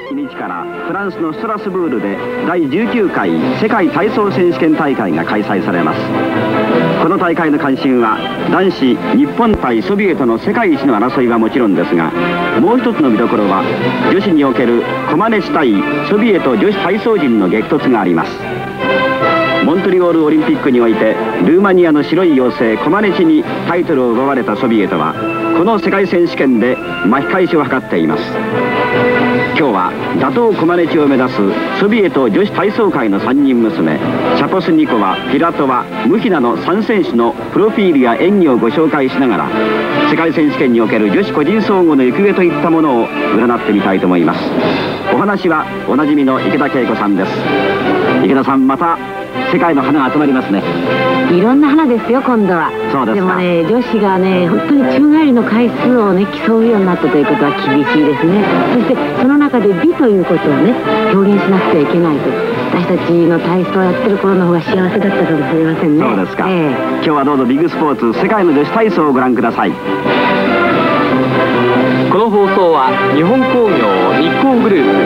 日からフランスのストラスブールで第19回世界体操選手権大会が開催されます。この大会の関心は男子日本対ソビエトの世界一の争いはもちろんですが、もう一つの見どころは女子におけるコマネチ対ソビエト女子体操人の激突があります。モントリオールオリンピックにおいてルーマニアの白い妖精コマネチにタイトルを奪われたソビエトはこの世界選手権で巻き返しを図っています。今日は打倒コマネチを目指すソビエト女子体操界の3人娘シャポスニコワ、ピラトワ、ムヒナの3選手のプロフィールや演技をご紹介しながら世界選手権における女子個人総合の行方といったものを占ってみたいと思います。お話はおなじみの池田恵子さんです。池田さん、また世界の花が集まりますね。 いろんな花ですよ、今度は。 そうですか。 でもね、女子がね、本当に宙返りの回数をね、競うようになったということは厳しいですね。そしてその中で美ということをね、表現しなくてはいけないと。私たちの体操をやってる頃の方が幸せだったかもしれませんね。 そうですか。今日はどうぞビッグスポーツ世界の女子体操をご覧ください。 この放送は日本工業日光グループ、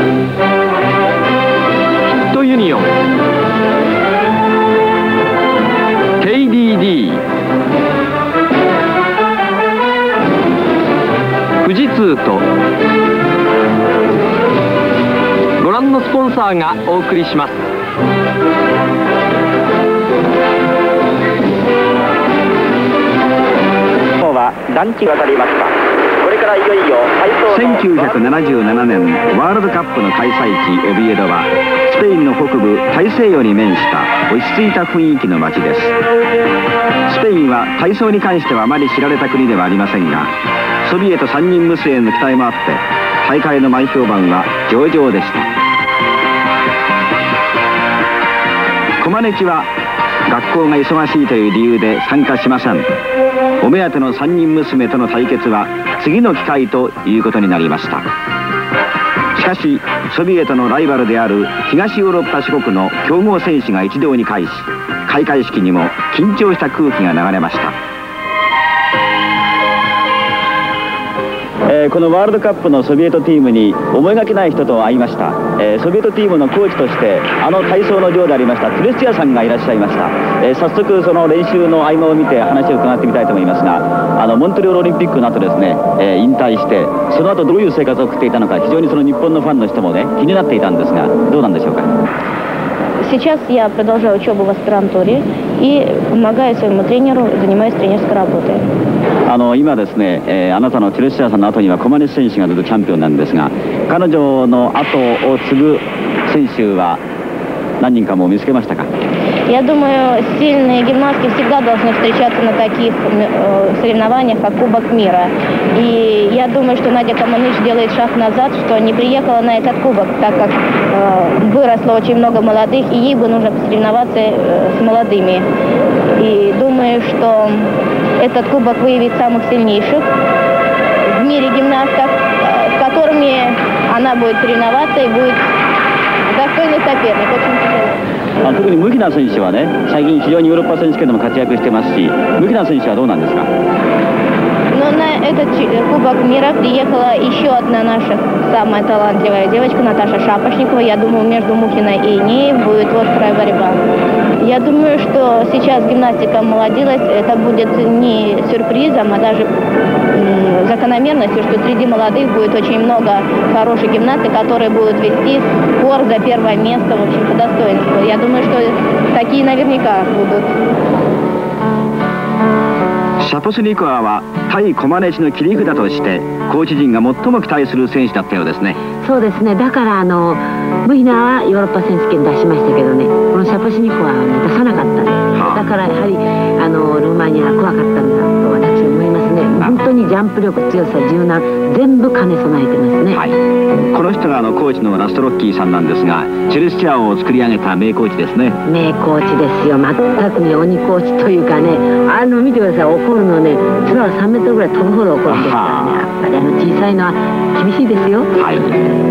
ヒットユニオン、KDD、富士通とご覧のスポンサーがお送りします。 今日は団地が渡りました。これからいよいよ1977年ワールドカップの開催地オビエドはスペインの北部大西洋に面した落ち着いた雰囲気の街です。スペインは体操に関してはあまり知られた国ではありませんが、ソビエト3人娘への期待もあって大会の前評判は上々でした。コマネチは学校が忙しいという理由で参加しません。お目当ての3人娘との対決は次の機会ということになりました。しかしソビエトのライバルである東ヨーロッパ諸国の強豪選手が一堂に会し、開会式にも緊張した空気が流れました。このワールドカップのソビエトチームに思いがけない人と会いました。ソビエトチームのコーチとして体操の女でありましたトゥレスチアさんがいらっしゃいました。早速その練習の合間を見て話を伺ってみたいと思いますが、モントリオールオリンピックの後ですね、引退してその後どういう生活を送っていたのか、非常にその日本のファンの人もね気になっていたんですが、どうなんでしょうか。 Сейчас я продолжаю учебу в аспирантуре и помогаю своему тренеру, занимаюсь тренерской работой. 今ですね、あなたのティレシアさんの後にはコマネチ選手がずっとチャンピオンなんですが、彼女の後を継ぐ選手は何人かも見つけましたか。 Я думаю, сильные гимнастки всегда должны встречаться на таких соревнованиях, как Кубок мира. И я думаю, что Надя Команыч делает шаг назад, что не приехала на этот кубок, так как выросло очень много молодых, и ей бы нужно посоревноваться с молодыми. И думаю, что этот кубок выявит самых сильнейших в мире гимнасток, с которыми она будет соревноваться и будет достойный соперник. Очень тяжело. 特にムヒナ選手はね、最近非常にヨーロッパ選手権でも活躍してますし、ムヒナ選手はどうなんですか。 Но на этот Кубок мира приехала еще одна наша самая талантливая девочка, Наташа Шапошникова. Я думаю, между Мухиной и ней будет острая борьба. Я думаю, что сейчас гимнастика молодилась. Это будет не сюрпризом, а даже закономерностью, что среди молодых будет очень много хороших гимнасток, которые будут вести спор за первое место, в общем, по достоинству. Я думаю, что такие наверняка будут. シャポスニコワは対コマネチの切り札としてコーチ陣が最も期待する選手だったようですね。 そうですね。だからムヒナはヨーロッパ選手権出しましたけどね、このシャポスニコワは出さなかったんです。だからやはりルーマニアは怖かったんだと私は思いますね。本当にジャンプ力、強さ、柔軟全部兼ね備えてますね。 はい、この人がコーチのラストロッキーさんなんですが、チェルシチャオを作り上げた名コーチですね。 名コーチですよ。全くね鬼コーチというかね、見てください、怒るのね、空を3メートルぐらい飛ぶほど怒るんですからね。やっぱり小さいのは厳しいですよ。はい。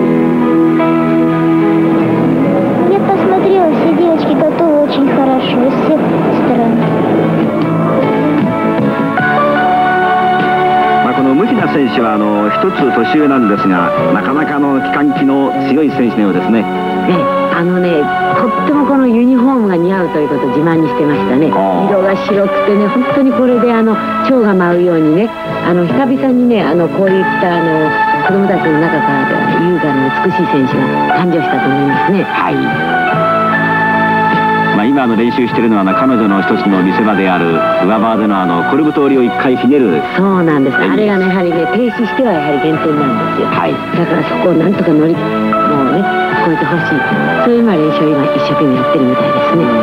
Я посмотрела, все девочки готовы очень хорошо из всех стран. このムヒナ選選手は一つ年上なんですが、なかなか気管気の強い選手のようですね。 とってもこのユニフォームが似合うということを自慢にしてましたね。色が白くてね、本当にこれで蝶が舞うようにね、久々にね、こういった子供たちの中からでは優雅な美しい選手が誕生したと思いますね。 はい。今練習しているのは彼女の一つの見せ場である上バーでのコルブ通りを一回ひねる。 そうなんです。あれがね、やはりね、停止してはやはり減点なんですよ。はい。だからそこをなんとかもうね超えてほしい、そういう練習を今一生懸命やってるみたいですね。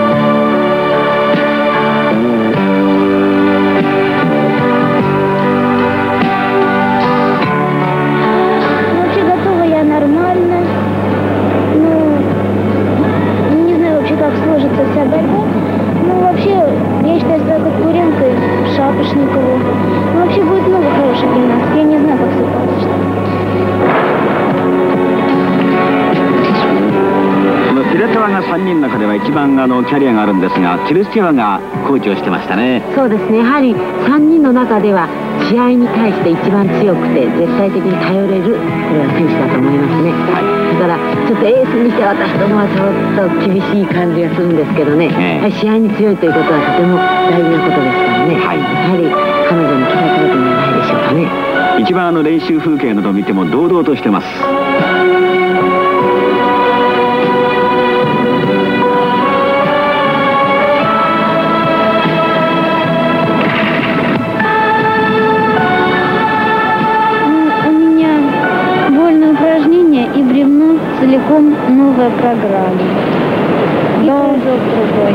3人の中では一番キャリアがあるんですが、チェルスチェワがコーチをしてましたね。 そうですね、やはり3人の中では試合に対して一番強くて絶対的に頼れる、これは選手だと思いますね。はい、だからちょっとエースにして渡すのはちょっと厳しい感じがするんですけどね、試合に強いということはとても大事なことですからね、はい、やはり彼女に期待されてるんじゃないでしょうかね。 一番練習風景などを見ても堂々としてます。 Целиком новая программа. И кружок другой.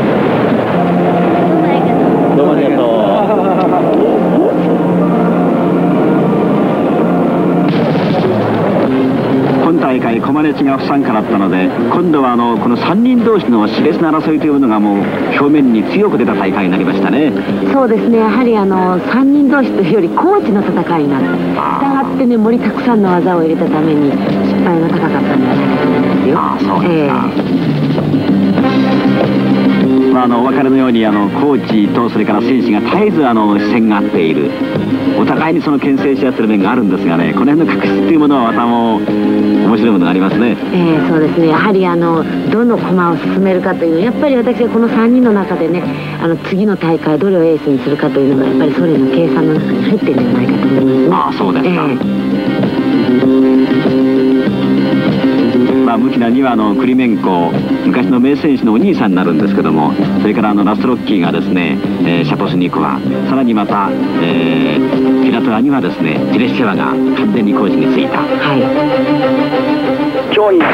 今大会コマネチが不参加だったので、今度はこの3人同士の熾烈な争いというのがもう表面に強く出た大会になりましたね。 そうですね、やはり3人同士というよりコーチの戦いになった。したがってね、盛りたくさんの技を入れたために失敗が高かったんじゃないかと思いますよ。 そうですか。お別れのようにコーチとそれから選手が絶えず視線が合っている、お互いに牽制し合ってる面があるんですがね、この辺の確執というものはまたもう面白いものがありますね。 そうですね、やはりどの駒を進めるかというのは、やっぱり私はこの3人の中でね、次の大会どれをエースにするかというのがやっぱりそれの計算の中に入ってるんじゃないかと思いますね。 ああ、そうですか。ムキナにはクリメンコ、昔の名選手のお兄さんになるんですけども、それからラストロッキーがですね、シャポスニコワ、さらにまた、ピラトラにはですね、ジレッシェワが完全にコーチについた。はい。競技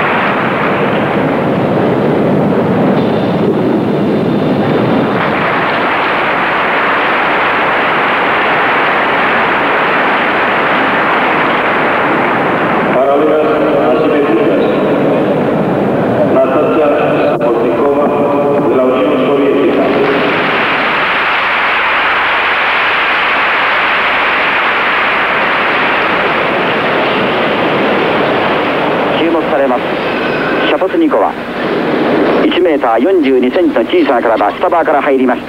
シャポスニコワ、1メーター42センチの小さな体、下バーから入りました。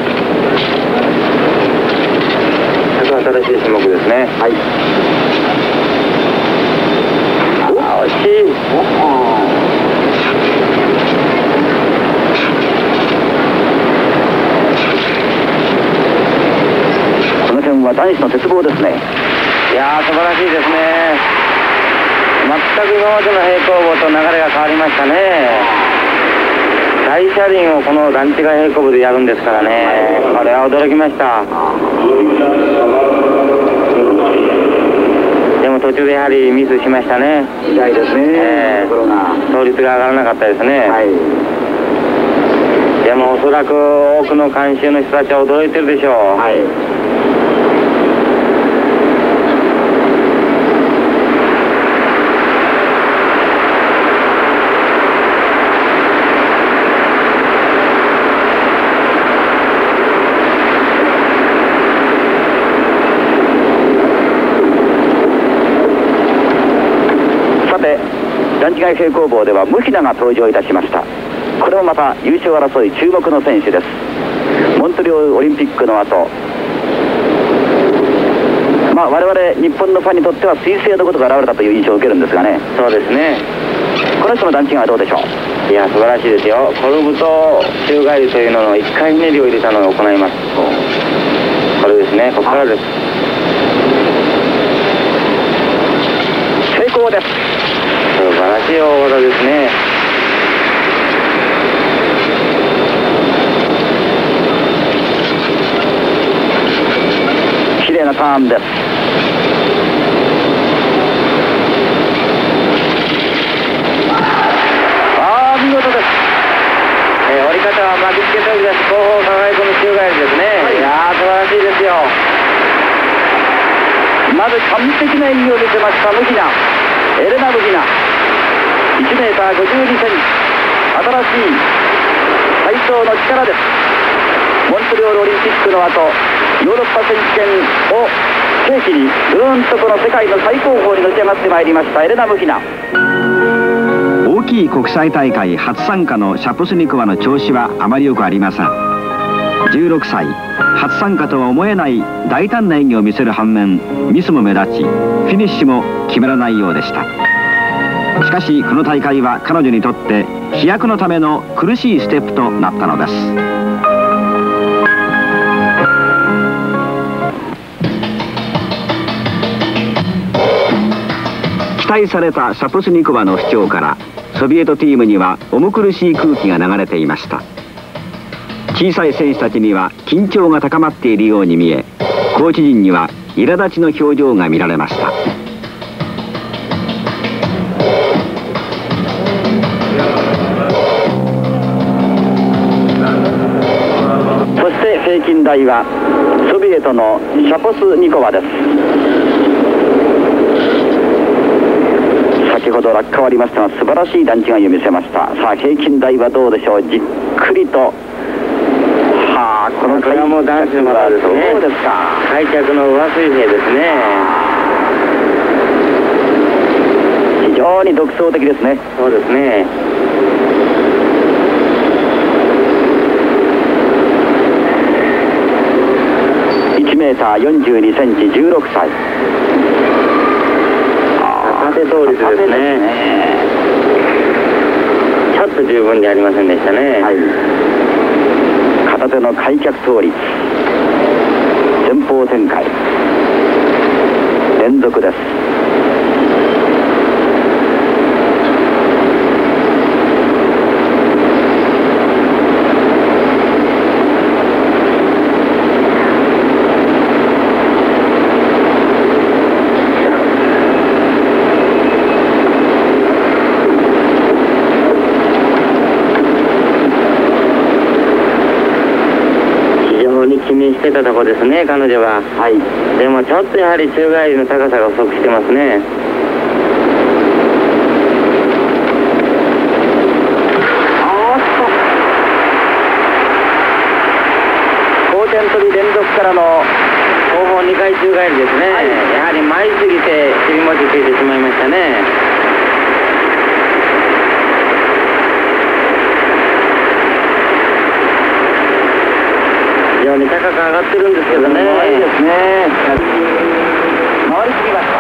新しい種目ですね。はい。惜しい。この辺は男子の鉄棒ですね。いやー、素晴らしいですね。全く今までの平行棒と流れが変わりましたね。大車輪をこの段違い平行棒でやるんですからね、これは驚きました。でも途中でやはりミスしましたね。痛いですね。倒立が上がらなかったですね。はい、でもおそらく多くの観衆の人たちは驚いてるでしょう。はい、段違い平行棒ではムヒナが登場いたしました。これもまた優勝争い注目の選手です。モントリオールオリンピックの後、 我々日本のファンにとっては彗星のことが現れたという印象を受けるんですがね。 そうですね。 この人の段違いはどうでしょう。 いや、素晴らしいですよ。コルブと宙返りというのの1回ひねりを入れたのを行います。これですね、ここからです。 成功です。 素晴らしい大技ですね。 綺麗なターンです。見事です。 折り方は巻きつけ飛び出し後方抱え込む宙返りですね、はい、いやー素晴らしいですよ。 まず完璧な演技を見せましたムヒナ、エレナ・ムヒナ、1メーター52センチ、新しい体操の力です。モントリオールオリンピックの後、ヨーロッパ選手権を契機にぐーんとこの世界の最高峰にのし上がってまいりましたエレナ・ムヒナ。大きい国際大会初参加のシャポスニコワの調子はあまりよくありません。16歳初参加とは思えない大胆な演技を見せる反面、ミスも目立ちフィニッシュも決まらないようでした。しかしこの大会は彼女にとって飛躍のための苦しいステップとなったのです。期待されたシャポスニコワの不調からソビエトチームには重苦しい空気が流れていました。小さい選手たちには緊張が高まっているように見え、コーチ陣には苛立ちの表情が見られました。そして平均台はソビエトのシャポスニコワです。先ほど落下はありましたが素晴らしい段違いを見せました。さあ平均台はどうでしょう。じっくりと、はあ、この回も男子の馬ですね。 そうですか。 開脚の上水平ですね。 非常に独創的ですね。 そうですね。 1メーター42センチ、16歳。 縦倒立ですね。ちょっと十分でありませんでしたね。 はい、片手の開脚倒立、前方展開、連続です。 気にしてたとこですね、彼女は。はい。でもちょっとやはり宙返りの高さが不足してますね。 後転跳び連続からの後方2回宙返りですね。はい、やはり前すぎて尻餅ついてしまいましたね。非常に高く上がってるんですけどね。 いいですね。回りすぎました。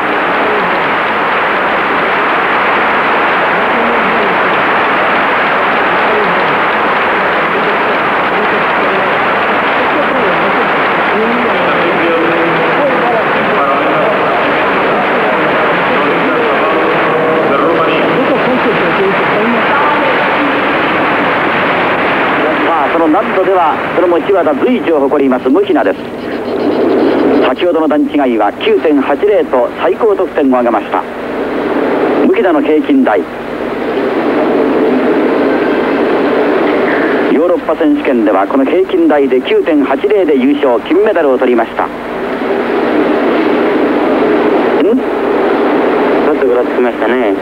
その難度ではそれも千和田随一を誇りますムヒナです。先ほどの段違いは 9.80 と最高得点を上げました。ムヒナの平均台、ヨーロッパ選手権ではこの平均台で 9.80 で優勝、金メダルを取りました。 ちょっとぐらつきましたね。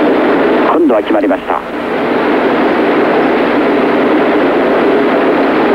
決まりました。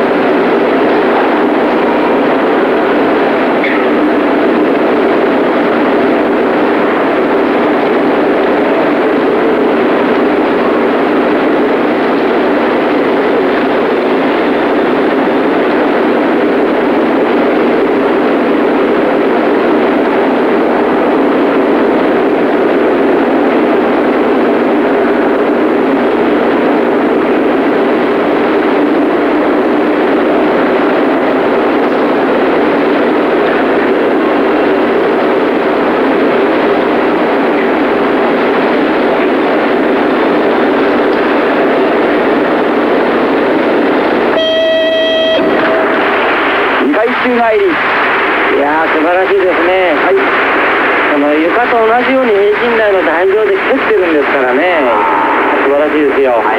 晴らしいですね。はい。床と同じように平均台の台上で蹴ってるんですからね。素晴らしいですよ。はい。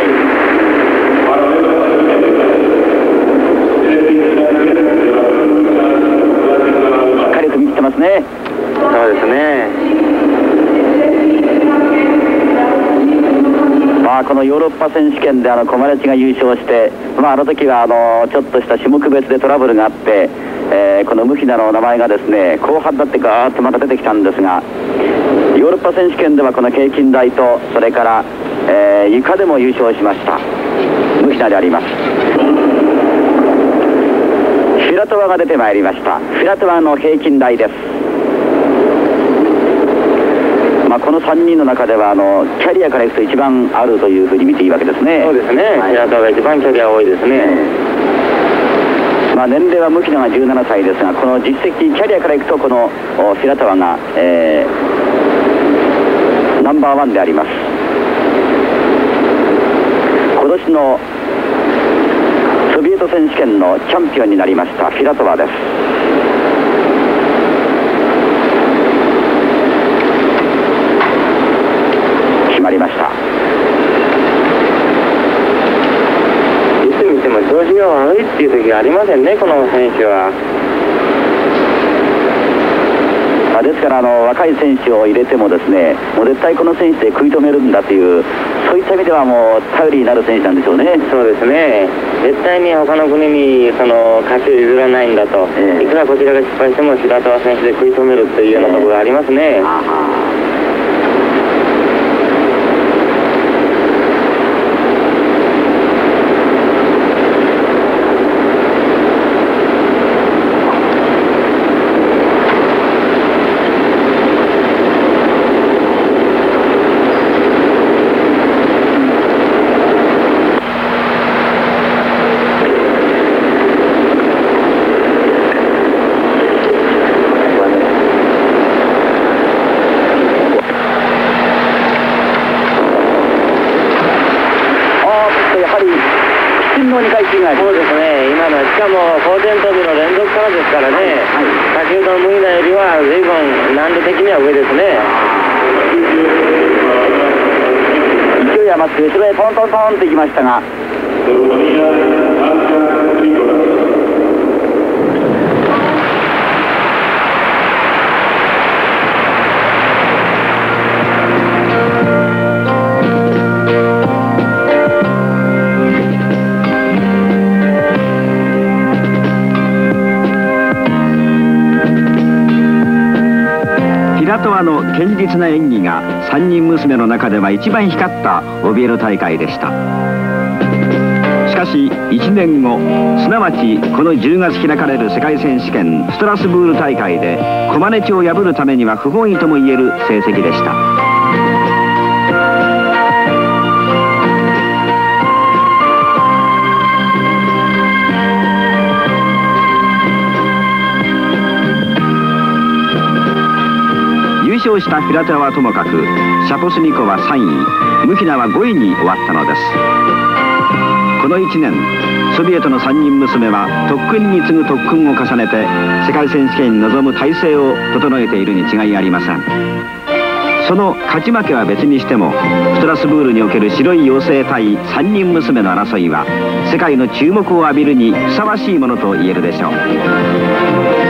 しっかり踏み切ってますね。そうですね。このヨーロッパ選手権でコマレチが優勝して、あの時はちょっとした種目別でトラブルがあって、このムヒナの名前がですね後半になってガーッとまた出てきたんですが、ヨーロッパ選手権ではこの平均台とそれから、床でも優勝しましたムヒナであります。フィラトワが出てまいりました。フィラトワの平均台です。この3人の中ではキャリアからいくと一番あるというふうに見ていいわけですね。そうですね。フィラトワが一番キャリア多いですね。年齢はムヒナが17歳ですが、この実績キャリアからいくとこのフィラトワが、ナンバー1であります。今年のソビエト選手権のチャンピオンになりましたフィラトワです。決まりました。いつ見ても調子が悪いっていう時がありませんね、この選手は。ですから若い選手を入れてもですね、もう絶対この選手で食い止めるんだという、そういった意味ではもう頼りになる選手なんでしょうね。そうですね。絶対に他の国に勝ちを譲らないんだと、いくらこちらが失敗してもフィラトワ選手で食い止めるというようなところがありますね。そうですね。今のしかも後転跳びの連続からですからね、先ほどのムヒナよりは随分難度的には上ですね。勢い余って後ろへトントントンっていきましたが、 フィラトワの堅実な演技が3人娘の中では一番光ったオビエロ大会でした。しかし1年後、すなわちこの10月開かれる世界選手権ストラスブール大会でコマネチを破るためには不本意ともいえる成績でした。優勝したフィラトワはともかく、シャポスニコは3位、ムヒナは5位に終わったのです。この1年、ソビエトの3人娘は特訓に次ぐ特訓を重ねて世界選手権に臨む体制を整えているに違いありません。その勝ち負けは別にしても、ストラスブールにおける白い妖精対3人娘の争いは世界の注目を浴びるにふさわしいものと言えるでしょう。